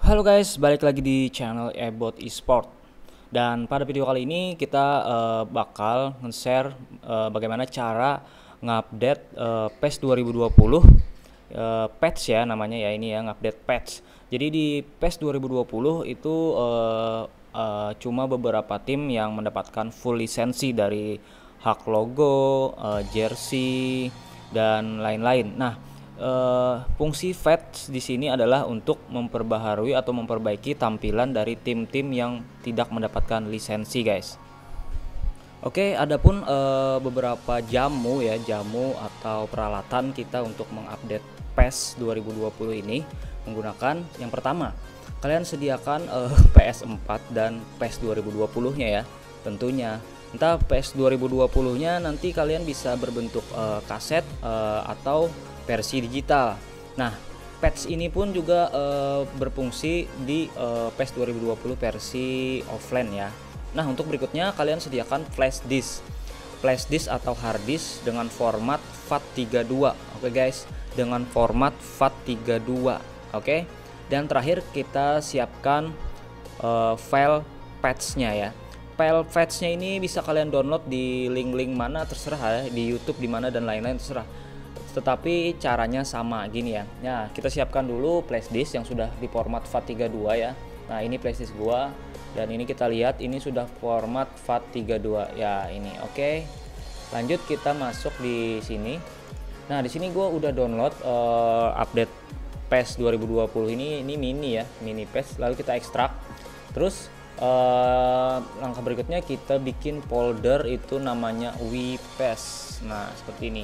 Halo guys, balik lagi di channel Ebot Esport. Dan pada video kali ini kita bakal nge-share bagaimana cara ngupdate PES 2020 patch ya namanya ya, ini ya, ngupdate patch. Jadi di PES 2020 itu cuma beberapa tim yang mendapatkan full lisensi dari hak logo, jersey dan lain-lain. Nah, fungsi patch di sini adalah untuk memperbaharui atau memperbaiki tampilan dari tim-tim yang tidak mendapatkan lisensi, guys. Oke, adapun beberapa jamu atau peralatan kita untuk mengupdate PES 2020 ini menggunakan yang pertama, kalian sediakan PS4 dan PES 2020-nya ya, tentunya. Entah PES 2020-nya nanti kalian bisa berbentuk kaset atau versi digital. Nah, patch ini pun juga berfungsi di PES 2020 versi offline ya. Nah, untuk berikutnya kalian sediakan flash disk atau hard disk dengan format FAT32. Oke guys, dengan format FAT32. Oke. Dan terakhir kita siapkan file patch-nya ya. File patch-nya ini bisa kalian download di link-link mana terserah ya, di YouTube di mana dan lain-lain terserah. Tetapi caranya sama gini ya. Nah, kita siapkan dulu flash disk yang sudah di format FAT32 ya. Nah, ini flash disk gua dan ini kita lihat ini sudah format FAT32 ya ini. Oke. Lanjut kita masuk di sini. Nah, di sini gua udah download update PES 2020 ini mini ya, mini PES. Lalu kita ekstrak. Terus langkah berikutnya kita bikin folder itu namanya WPES. Nah, seperti ini.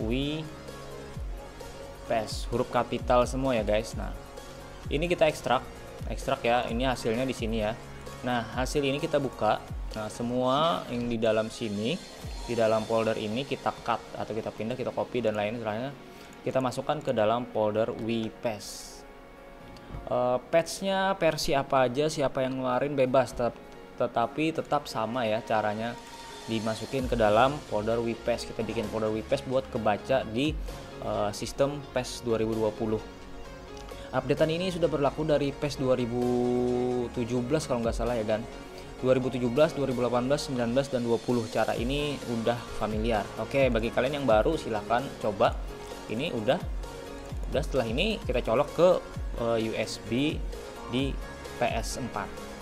WPES, huruf kapital semua ya guys. Nah, ini kita ekstrak ya. Ini hasilnya di sini ya. Nah, hasil ini kita buka. Nah, semua yang di dalam sini, di dalam folder ini kita cut atau kita pindah, kita copy dan lain-lainnya. Kita masukkan ke dalam folder WPES. Patchnya versi apa aja, siapa yang ngeluarin bebas, tetapi tetap sama ya caranya, dimasukin ke dalam folder WPES. Kita bikin folder WPES buat kebaca di sistem PES 2020. Updatean ini sudah berlaku dari PES 2017 kalau nggak salah ya kan, 2017, 2018, 19 dan 20. Cara ini udah familiar. Oke, bagi kalian yang baru silahkan coba. Ini udah setelah ini kita colok ke USB di PS4.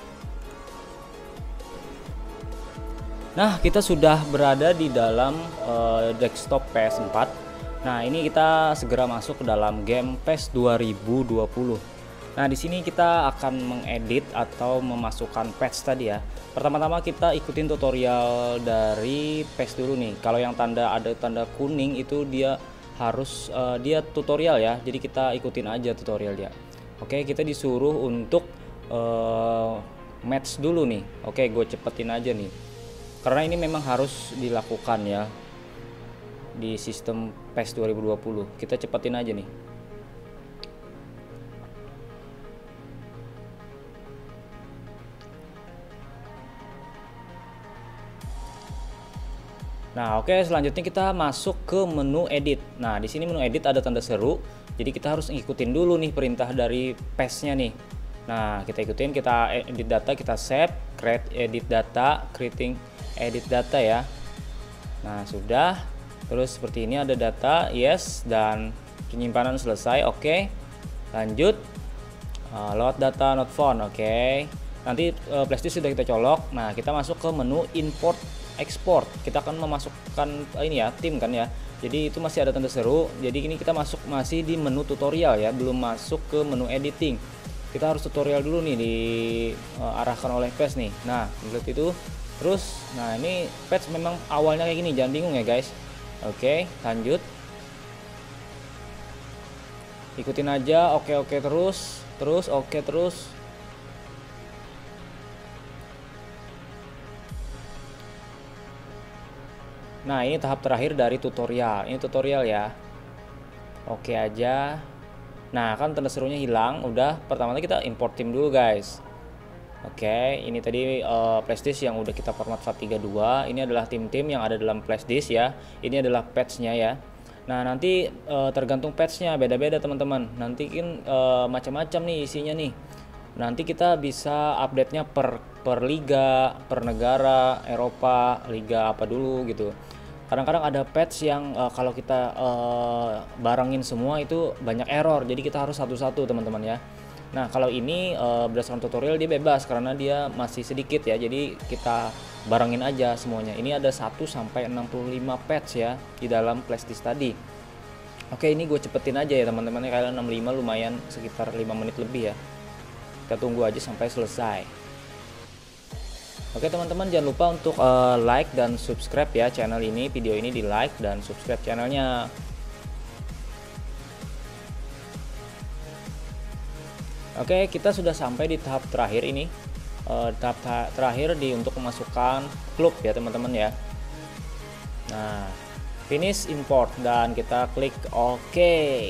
Nah, kita sudah berada di dalam desktop PS4. Nah, ini kita segera masuk ke dalam game PES 2020. Nah, di sini kita akan mengedit atau memasukkan patch tadi ya. Pertama-tama kita ikutin tutorial dari PES dulu nih. Kalau yang ada tanda kuning itu dia harus dia tutorial ya, jadi kita ikutin aja tutorial dia. Oke, kita disuruh untuk match dulu nih. Oke, gue cepetin aja nih karena ini memang harus dilakukan ya di sistem PES 2020. Kita cepetin aja nih. Nah, oke, selanjutnya kita masuk ke menu edit. Nah, di sini menu edit ada tanda seru. Jadi kita harus ngikutin dulu nih perintah dari PES-nya nih. Nah, kita ikutin, kita edit data, kita save, create edit data, creating edit data ya. Nah, sudah. Terus seperti ini ada data, yes, dan penyimpanan selesai. Oke. Lanjut. Load data not found. Oke. Nanti flash disk sudah kita colok. Nah, kita masuk ke menu import export. Kita akan memasukkan ini ya, tim kan ya. Jadi itu masih ada tanda seru. Jadi ini kita masih di menu tutorial ya, belum masuk ke menu editing. Kita harus tutorial dulu nih, diarahkan oleh PES nih. Nah, seperti itu. Terus, nah ini patch memang awalnya kayak gini, jangan bingung ya guys. Oke, lanjut. Ikutin aja, oke terus, oke terus. Nah, ini tahap terakhir dari tutorial. Ini tutorial ya. Oke aja. Nah, kan tanda serunya hilang. Udah, pertama kita import tim dulu guys. Oke, ini tadi flash disk yang udah kita format FAT32. Ini adalah tim-tim yang ada dalam flash disk ya. Ini adalah patch-nya ya. Nah, nanti tergantung patch-nya beda-beda teman-teman. Nanti kan macam-macam nih isinya nih. Nanti kita bisa update-nya per liga, per negara, Eropa, liga apa dulu gitu. Kadang-kadang ada patch yang kalau kita barengin semua itu banyak error, jadi kita harus satu-satu teman-teman ya. Nah kalau ini berdasarkan tutorial dia bebas karena dia masih sedikit ya, jadi kita barengin aja semuanya. Ini ada 1 sampai 65 patch ya di dalam flashdisk tadi. Oke, ini gue cepetin aja ya teman-teman, kalian 65 lumayan sekitar 5 menit lebih ya. Kita tunggu aja sampai selesai. Oke teman-teman, jangan lupa untuk like dan subscribe ya channel ini, video ini di like dan subscribe channelnya. Oke, kita sudah sampai di tahap terakhir ini, tahap terakhir untuk memasukkan klub ya teman-teman ya. Nah, finish import dan kita klik OK.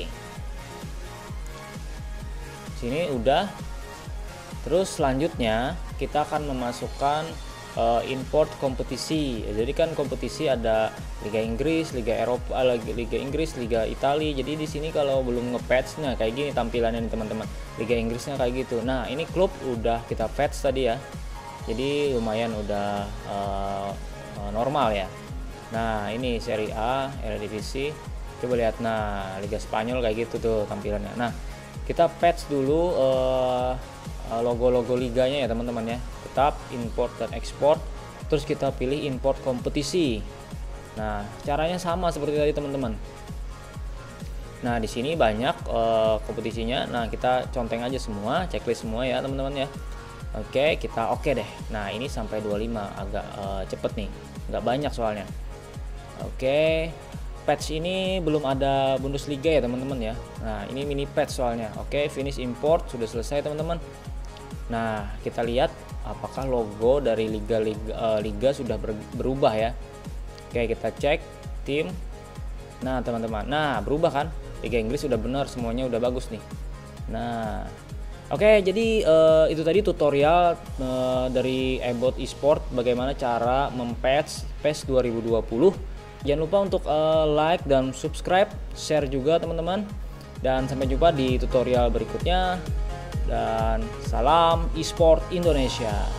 Sini udah. Terus selanjutnya kita akan memasukkan import kompetisi. Jadi kan kompetisi ada Liga Inggris, Liga Eropa, Liga Inggris, Liga Italia. Jadi di sini kalau belum nge-patch, nah kayak gini tampilannya nih teman-teman. Liga Inggrisnya kayak gitu. Nah, ini klub udah kita patch tadi ya. Jadi lumayan udah normal ya. Nah, ini Serie A, Eredivisie. Coba lihat, nah Liga Spanyol kayak gitu tuh tampilannya. Nah, kita patch dulu logo-logo liganya ya teman-teman ya. Tetap import dan export, terus kita pilih import kompetisi. Nah, caranya sama seperti tadi teman-teman. Nah, di sini banyak kompetisinya. Nah, kita conteng aja semua, checklist semua ya teman-teman ya. Oke, kita oke deh. Nah, ini sampai 25, agak cepet nih, nggak banyak soalnya. Oke, patch ini belum ada Bundesliga ya teman-teman ya. Nah, ini mini patch soalnya. Oke, finish import sudah selesai teman-teman. Nah, kita lihat apakah logo dari liga sudah berubah ya. Oke, kita cek tim. Nah teman-teman, nah berubah kan, Liga Inggris sudah benar, semuanya udah bagus nih. Nah oke, jadi itu tadi tutorial dari Ebot Esport bagaimana cara mempatch PES 2020. Jangan lupa untuk like dan subscribe, share juga teman-teman. Dan sampai jumpa di tutorial berikutnya. Dan salam eSport Indonesia.